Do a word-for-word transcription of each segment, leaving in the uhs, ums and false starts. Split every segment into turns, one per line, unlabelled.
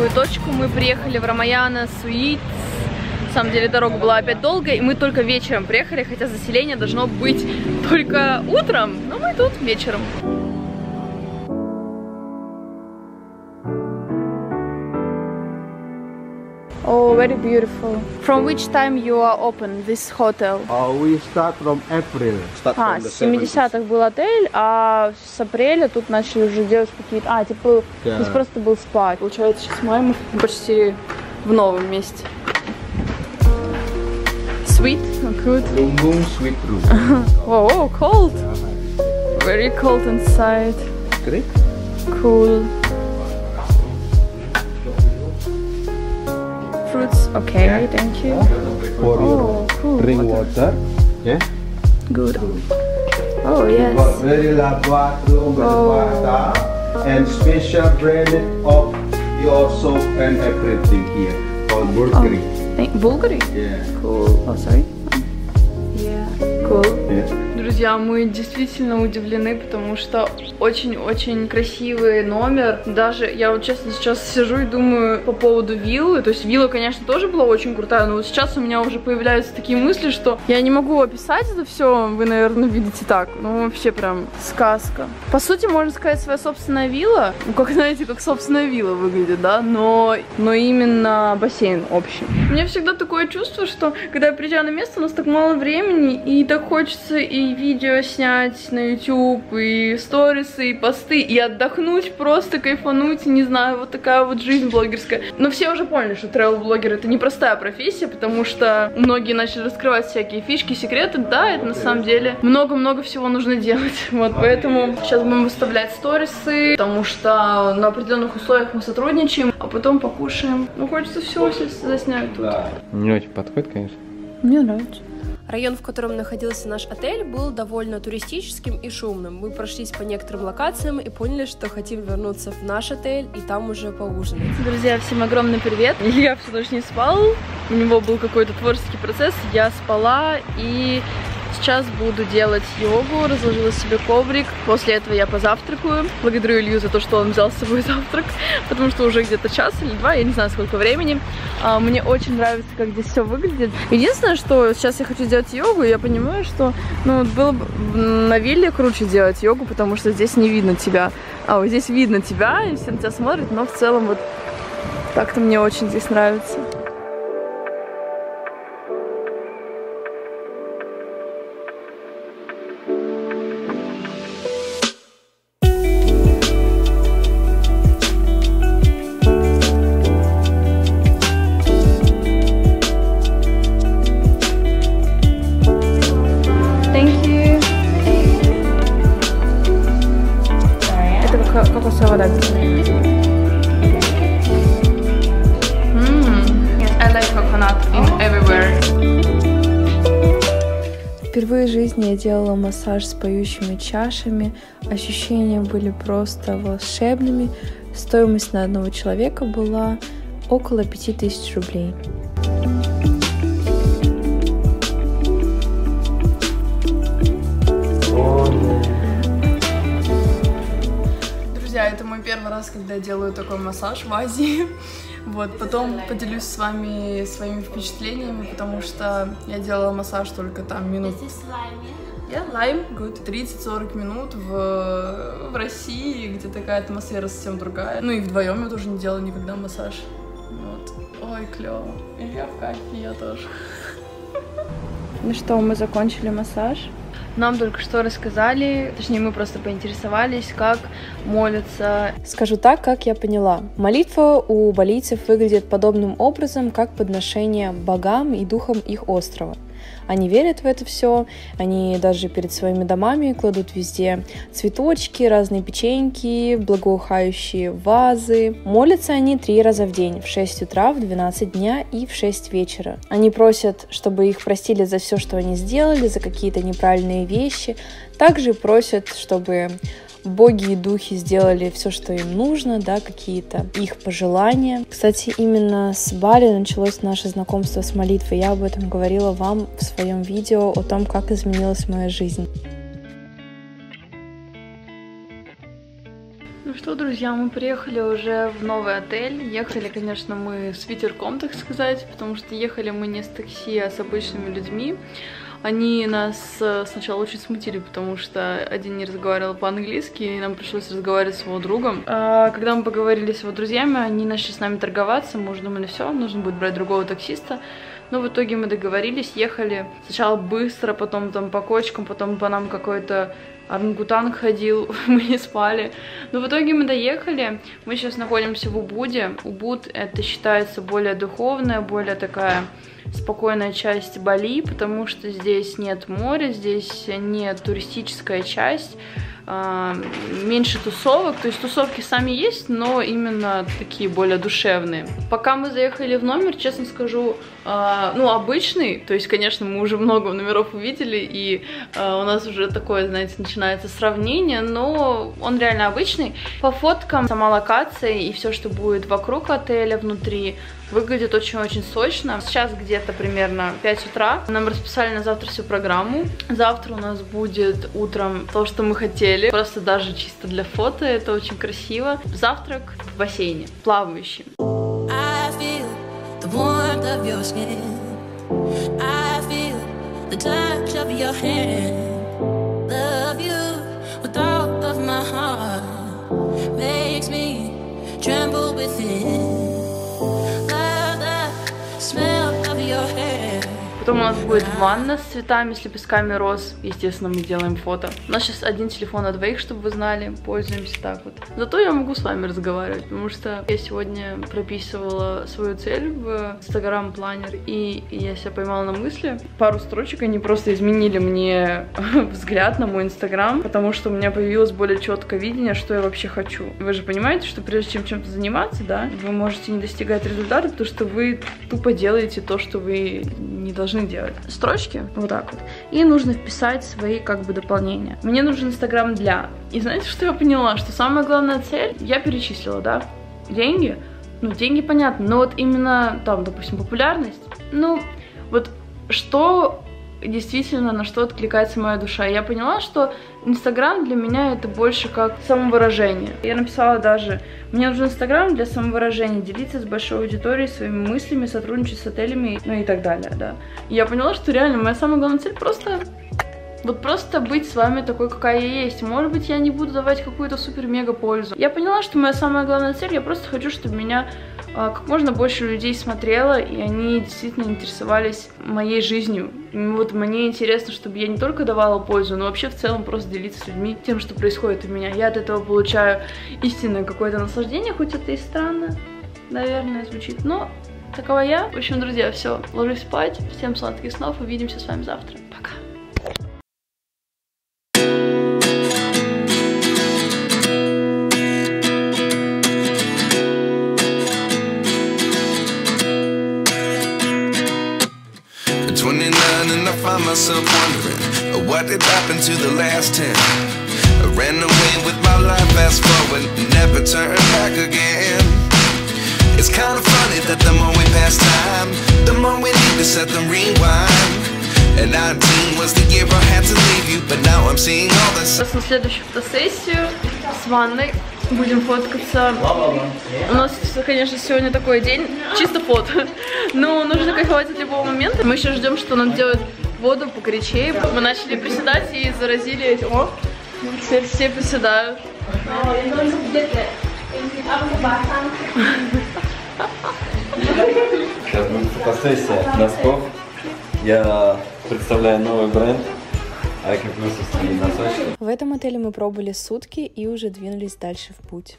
ключевую точку. Мы приехали в Рамаяна Суитс. На самом деле дорога была опять долгая, и мы только вечером приехали, хотя заселение должно быть только утром, но мы тут вечером. Oh, very beautiful. From which time you are open this hotel?
Uh, we start from April. Start
а, с семидесятых был отель, а с апреля тут начали уже делать какие-то... А, типа, yeah. Здесь просто был спа. Получается, сейчас май мы почти в новом месте. Sweet, good.
Room, room, sweet room.
Oh, oh, cold. Very cold inside.
Great.
Cool. Fruits, okay, yeah. Thank you.
For
oh, cool.
Drink water. Yeah.
Good. Oh, yes.
Very large bathroom, oh. And special branded of your soap and everything here. Called Bulgari.
Oh. Bulgari?
Yeah.
Cool. Oh, sorry. Yeah. Cool.
Yeah.
Друзья, мы действительно удивлены, потому что очень-очень красивый номер. Даже я вот честно сейчас сижу и думаю по поводу виллы. То есть вилла, конечно, тоже была очень крутая, но вот сейчас у меня уже появляются такие мысли, что я не могу описать это все. Вы, наверное, видите так. Ну, вообще прям сказка. По сути, можно сказать, своя собственная вилла. Ну, как, знаете, как собственная вилла выглядит, да? Но, но именно бассейн общий. У меня всегда такое чувство, что когда я приезжаю на место, у нас так мало времени, и так хочется и видео снять на YouTube, и сторисы, и посты, и отдохнуть, просто кайфануть, не знаю, вот такая вот жизнь блогерская. Но все уже поняли, что travel-блогер это непростая профессия, потому что многие начали раскрывать всякие фишки, секреты. Да, это на самом деле много-много всего нужно делать. Вот, поэтому сейчас будем выставлять сторисы, потому что на определенных условиях мы сотрудничаем, а потом покушаем. Ну, хочется все заснять тут.
Не очень подходит, конечно.
Мне нравится.
Район, в котором находился наш отель, был довольно туристическим и шумным. Мы прошлись по некоторым локациям и поняли, что хотим вернуться в наш отель и там уже поужинать.
Друзья, всем огромный привет! Я всю ночь не спал, у него был какой-то творческий процесс, я спала и сейчас буду делать йогу, разложила себе коврик. После этого я позавтракаю. Благодарю Илью за то, что он взял с собой завтрак, потому что уже где-то час или два, я не знаю, сколько времени. Мне очень нравится, как здесь все выглядит. Единственное, что сейчас я хочу сделать йогу, и я понимаю, что ну, было бы на вилле круче делать йогу, потому что здесь не видно тебя. А вот здесь видно тебя, и все на тебя смотрят, но в целом вот так-то мне очень здесь нравится. Кокосовая вода. Впервые в жизни я делала массаж с поющими чашами. Ощущения были просто волшебными. Стоимость на одного человека была около пяти тысяч рублей. Это мой первый раз, когда я делаю такой массаж в Азии. Вот, потом поделюсь с вами своими впечатлениями, потому что я делала массаж только там минут... Я лайм, good. тридцать-сорок минут в, в России, где такая атмосфера совсем другая. Ну и вдвоем я тоже не делала никогда массаж. Вот. Ой, клево. И я в кайфе, я тоже. Ну что, мы закончили массаж. Нам только что рассказали, точнее мы просто поинтересовались, как молятся. Скажу так, как я поняла. Молитва у балийцев выглядит подобным образом, как подношение богам и духам их острова. Они верят в это все, они даже перед своими домами кладут везде цветочки, разные печеньки, благоухающие вазы. Молятся они три раза в день, в шесть утра, в двенадцать дня и в шесть вечера. Они просят, чтобы их простили за все, что они сделали, за какие-то неправильные вещи. Также просят, чтобы боги и духи сделали все, что им нужно, да, какие-то их пожелания. Кстати, именно с Бали началось наше знакомство с молитвой. Я об этом говорила вам в своем видео о том, как изменилась моя жизнь. Ну что Что, друзья, мы приехали уже в новый отель. Ехали, конечно, мы с ветерком, так сказать, потому что ехали мы не с такси, а с обычными людьми. Они нас сначала очень смутили, потому что один не разговаривал по-английски, и нам пришлось разговаривать с его другом. А когда мы поговорили с его друзьями, они начали с нами торговаться. Мы уже думали, все, нужно будет брать другого таксиста. Но в итоге мы договорились, ехали сначала быстро, потом там по кочкам, потом по нам какой-то орангутанг ходил, мы не спали. Но в итоге мы доехали. Мы сейчас находимся в Убуде. Убуд — это считается более духовная, более такая спокойная часть Бали, потому что здесь нет моря, здесь не туристическая часть, меньше тусовок, то есть тусовки сами есть, но именно такие более душевные. Пока мы заехали в номер, честно скажу, ну, обычный, то есть, конечно, мы уже много номеров увидели, и у нас уже такое, знаете, начинается сравнение, но он реально обычный. По фоткам сама локация и все, что будет вокруг отеля, внутри, выглядит очень-очень сочно. Сейчас где-то примерно пять утра. Нам расписали на завтра всю программу. Завтра у нас будет утром то, что мы хотели. Просто даже чисто для фото. Это очень красиво. Завтрак в бассейне, плавающий. Потом у нас будет ванна с цветами, с лепестками роз. Естественно, мы делаем фото. У нас сейчас один телефон на двоих, чтобы вы знали. Пользуемся так вот. Зато я могу с вами разговаривать, потому что я сегодня прописывала свою цель в Instagram-планер, и я себя поймала на мысли. Пару строчек они просто изменили мне взгляд на мой Instagram, потому что у меня появилось более четкое видение, что я вообще хочу. Вы же понимаете, что прежде чем чем-то заниматься, да, вы можете не достигать результата, потому что вы тупо делаете то, что вы не должны делать. Строчки вот так вот. И нужно вписать свои как бы дополнения. Мне нужен Инстаграм для... И знаете, что я поняла? Что самая главная цель, я перечислила, да? Деньги? Ну, деньги понятно, но вот именно там, допустим, популярность. Ну, вот что действительно, на что откликается моя душа. Я поняла, что Инстаграм для меня это больше как самовыражение. Я написала даже: мне нужен Инстаграм для самовыражения, делиться с большой аудиторией своими мыслями, сотрудничать с отелями, ну и так далее, да. И я поняла, что реально моя самая главная цель просто... Вот просто быть с вами такой, какая я есть. Может быть, я не буду давать какую-то супер-мега пользу. Я поняла, что моя самая главная цель, я просто хочу, чтобы меня а, как можно больше людей смотрело, и они действительно интересовались моей жизнью. И вот мне интересно, чтобы я не только давала пользу, но вообще в целом просто делиться с людьми тем, что происходит у меня. Я от этого получаю истинное какое-то наслаждение, хоть это и странно, наверное, звучит, но такова я. В общем, друзья, все, ложусь спать. Всем сладких снов, увидимся с вами завтра. Пока.
twenty-nine and I find myself wondering what did happen to the last ten. I ran away with my life, fast forward, never turn back again. It's kind of funny that the more we pass time, the more we need to set them rewind. And nineteen was the year I had to leave you, but now I'm seeing all this.
На следующую фотосессию с ванной будем фоткаться. У нас, конечно, сегодня такой день, чисто фото. Но нужно кайфовать от любого момента. Мы еще ждем, что нам делают воду покороче. Мы начали приседать и заразили этим. О, теперь все приседают.
Сейчас будет фотосессия носков. Я представляю новый бренд. Айкоплюсовские носочки.
В этом отеле мы пробыли сутки и уже двинулись дальше в путь.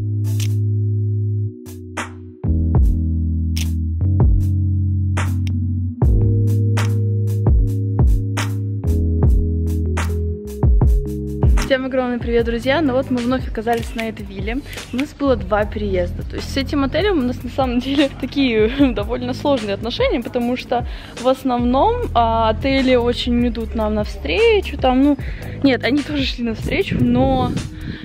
Всем огромный привет, друзья! Ну вот мы вновь оказались на этой вилле. У нас было два переезда. То есть с этим отелем у нас на самом деле такие довольно сложные отношения, потому что в основном а, отели очень идут нам навстречу. Там, ну, нет, они тоже шли навстречу, но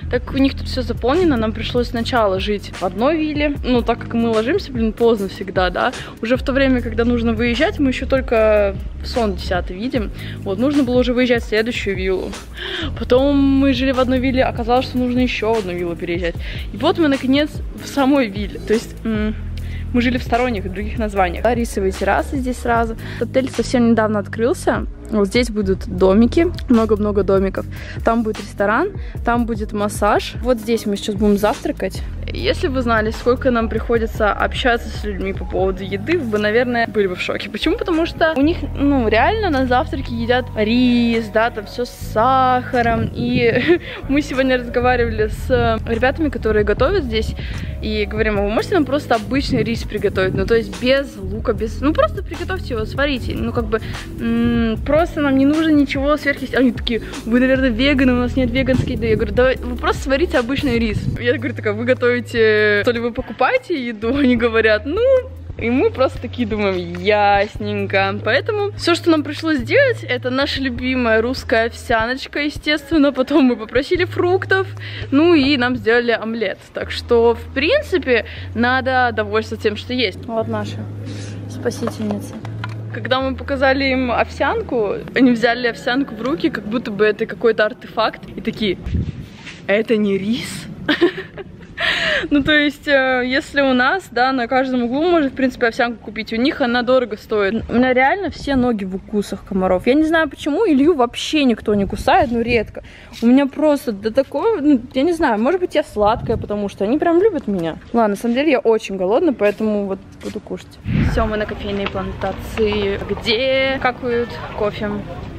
так как у них тут все заполнено, нам пришлось сначала жить в одной вилле. Ну, так как мы ложимся, блин, поздно всегда, да. Уже в то время, когда нужно выезжать, мы еще только сон десятый видим. Вот, нужно было уже выезжать в следующую виллу. Потом мы жили в одной вилле, оказалось, что нужно еще в одну виллу переезжать. И вот мы, наконец, в самой вилле. То есть... мы жили в сторонних и других названиях. Рисовые террасы здесь сразу. Отель совсем недавно открылся. Вот здесь будут домики, много-много домиков. Там будет ресторан, там будет массаж. Вот здесь мы сейчас будем завтракать. Если бы вы знали, сколько нам приходится общаться с людьми по поводу еды, вы бы, наверное, были бы в шоке. Почему? Потому что у них, ну, реально на завтраке едят рис, да, там все с сахаром. И мы сегодня разговаривали с ребятами, которые готовят здесь, и говорим, а вы можете нам просто обычный рис приготовить? Ну, то есть без лука, без... Ну, просто приготовьте его, сварите. Ну, как бы... Просто нам не нужно ничего сверхъестественного. Они такие, вы, наверное, веганы, у нас нет веганской еды. Я говорю, давай, вы просто сварите обычный рис. Я говорю, такая, вы готовите, то ли вы покупаете еду? Они говорят, ну... И мы просто такие думаем, ясненько. Поэтому все, что нам пришлось сделать, это наша любимая русская овсяночка, естественно. Потом мы попросили фруктов, ну и нам сделали омлет. Так что, в принципе, надо довольствоваться тем, что есть. Вот наша спасительница. Когда мы показали им овсянку, они взяли овсянку в руки, как будто бы это какой-то артефакт. И такие, это не рис? Ну, то есть, если у нас, да, на каждом углу можно, в принципе, овсянку купить, у них она дорого стоит. У меня реально все ноги в укусах комаров. Я не знаю, почему Илью вообще никто не кусает, ну, редко. У меня просто до такого, ну, я не знаю, может быть, я сладкая, потому что они прям любят меня. Ладно, на самом деле, я очень голодна, поэтому вот буду кушать. Все, мы на кофейной плантации, где какают кофе.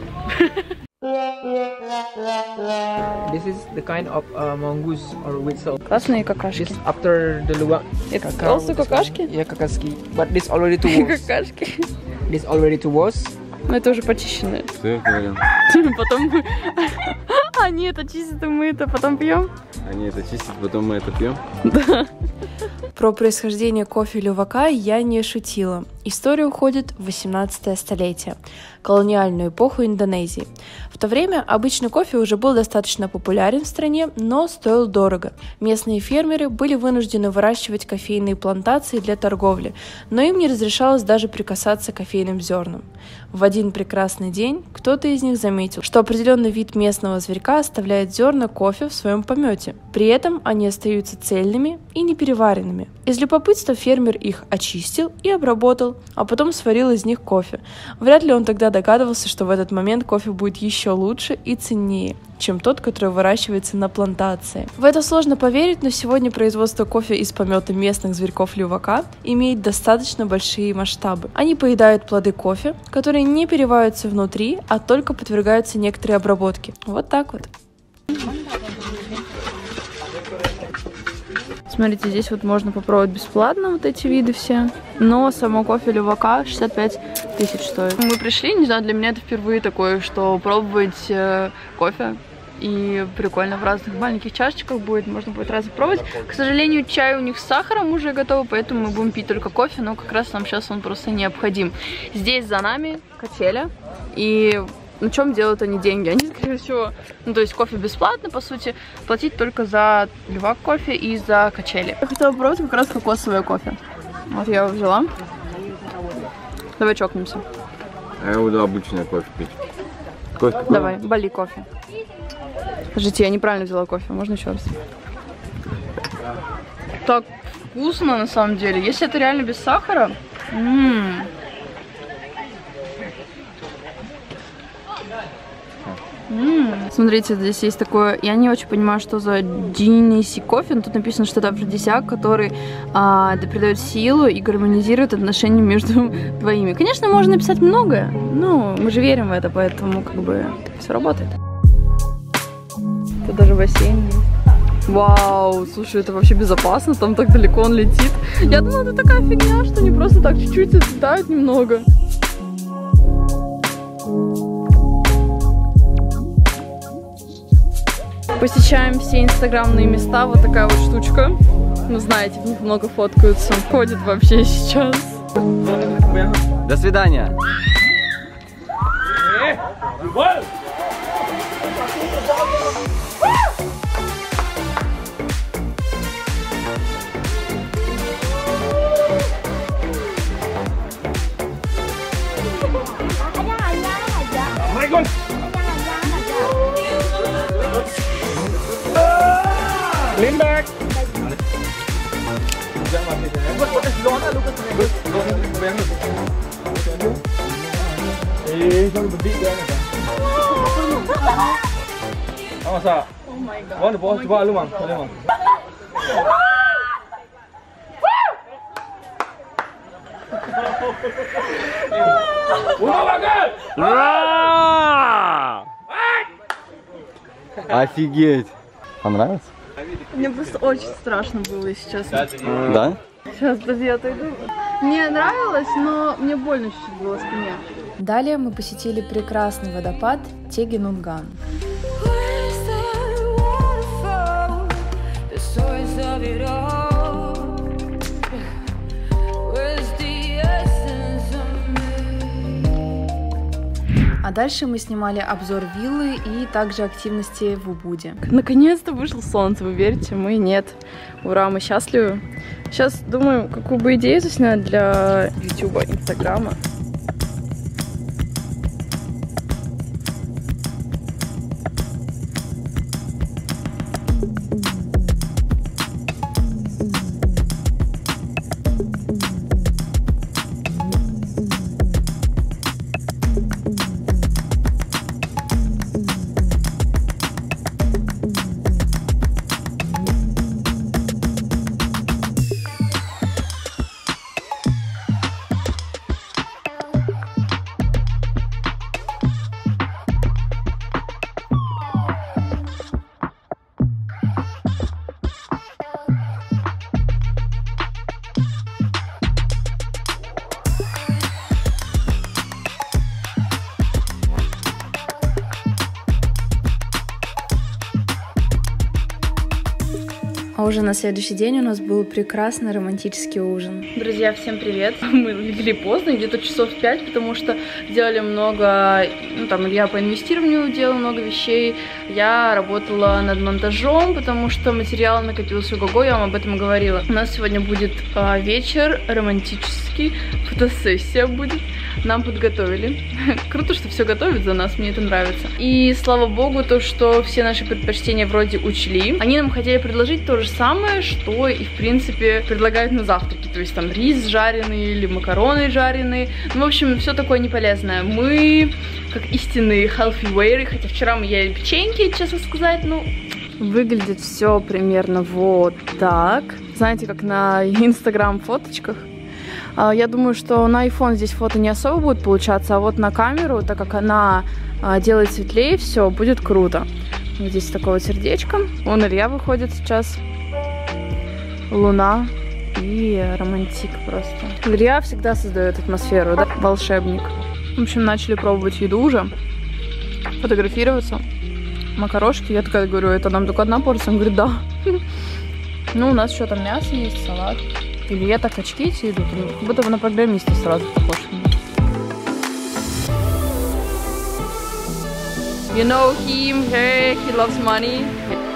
This is the kind of uh, mongoose or whistle.
Классные какашки.
This after the luwak.
It's also какашки?
Yeah, какашки. But this already to wash.
Какашки.
This already to wash.
Ну это уже почищенные.
Ты уверен?
Потом мы... Они это чистят, и мы это потом пьем.
Они это чистят, потом мы это пьем?
Да.
Про происхождение кофе лювака я не шутила. История уходит в восемнадцатое столетие, колониальную эпоху Индонезии. В то время обычный кофе уже был достаточно популярен в стране, но стоил дорого. Местные фермеры были вынуждены выращивать кофейные плантации для торговли, но им не разрешалось даже прикасаться к кофейным зернам. В один прекрасный день кто-то из них заметил, что определенный вид местного зверька оставляет зерна кофе в своем помете. При этом они остаются цельными и непереваренными. Из любопытства фермер их очистил и обработал, а потом сварил из них кофе. Вряд ли он тогда догадывался, что в этот момент кофе будет еще лучше и ценнее, чем тот, который выращивается на плантации. В это сложно поверить, но сегодня производство кофе из помета местных зверьков лювака имеет достаточно большие масштабы. Они поедают плоды кофе, которые не перевариваются внутри, а только подвергаются некоторой обработке. Вот так вот.
Смотрите, здесь вот можно попробовать бесплатно вот эти виды все. Но само кофе лювака шестьдесят пять тысяч стоит. Мы пришли, не знаю, для меня это впервые такое, что пробовать э, кофе. И прикольно в разных маленьких чашечках будет, можно будет раз пробовать. К сожалению, чай у них с сахаром уже готов, поэтому мы будем пить только кофе, но как раз нам сейчас он просто необходим. Здесь за нами качеля, и на чем делают они деньги? Они, скорее всего, ну то есть кофе бесплатно, по сути, платить только за лювак кофе и за качели. Я хотела попробовать как раз кокосовое кофе. Вот я его взяла. Давай чокнемся.
А я буду обычное кофе пить. Кофе какой?
Давай, Бали кофе. Подождите, я неправильно взяла кофе, можно еще раз? Так вкусно на самом деле. Если это реально без сахара. М-м. М-м. Смотрите, здесь есть такое, я не очень понимаю, что за Джинниси кофе, но тут написано, что это афродизиак, который а, придает силу и гармонизирует отношения между двоими. Конечно, можно написать многое, но мы же верим в это, поэтому как бы все работает. Тут даже бассейн есть. Вау, слушай, это вообще безопасно, там так далеко он летит. Я думала, это такая фигня, что они просто так чуть-чуть взлетают немного. Посещаем все инстаграмные места, вот такая вот штучка. Ну, знаете, в них много фоткаются. Ходит вообще сейчас.
До свидания. Офигеть! Понравится?
Мне просто очень страшно было, если честно.
Да?
Сейчас, подожди, я отойду. Мне нравилось, но мне больно чуть-чуть было в спине.
Далее мы посетили прекрасный водопад Тегенунган. А дальше мы снимали обзор виллы и также активности в Убуде.
Наконец-то вышло солнце, вы верите? Мы нет. Ура, мы счастливы. Сейчас думаю, какую бы идею заснять для ютуба, инстаграма.
А уже на следующий день у нас был прекрасный романтический ужин.
Друзья, всем привет! Мы легли поздно, где-то часов пять, потому что делали много, ну там я по инвестированию делала много вещей, я работала над монтажом, потому что материал накопился ого-го, я вам об этом говорила. У нас сегодня будет а, вечер романтический, фотосессия будет, нам подготовили. Круто, что все готовят за нас, мне это нравится. И слава богу, то, что все наши предпочтения вроде учли. Они нам хотели предложить то же самое, что и в принципе предлагают на завтраки, то есть там рис жареный или макароны жареные, ну в общем все такое неполезное. Мы как истинные healthy-wearы, хотя вчера мы ели печеньки, честно сказать, ну выглядит все примерно вот так, знаете, как на инстаграм фоточках. Я думаю, что на iPhone здесь фото не особо будет получаться, а вот на камеру, так как она делает светлее, все будет круто. Здесь такое вот сердечко. Вон Илья выходит сейчас. Луна и романтик просто. Илья всегда создает атмосферу, да? Волшебник. В общем, начали пробовать еду уже. Фотографироваться. Макарошки. Я такая говорю, это нам только одна порция? Он говорит, да. Ну, у нас еще там мясо есть, салат. Илья так очки эти идут. Как будто бы на программиста сразу похож. You know him, her, he loves money.